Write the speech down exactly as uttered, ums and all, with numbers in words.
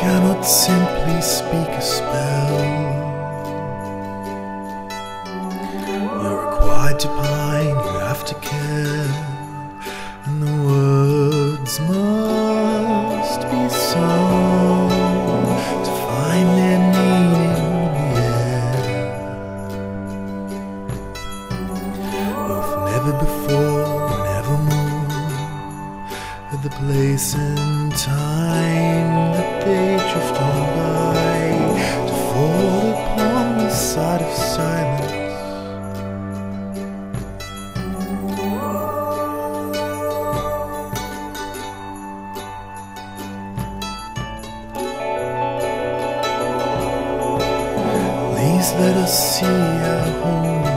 cannot simply speak a spell. You're required to pine, you have to care, and the words must be sung to find their meaning in the air. Both never before and evermore, at the place and time that they drift on by, to fall upon the side of silence. Please let us see our home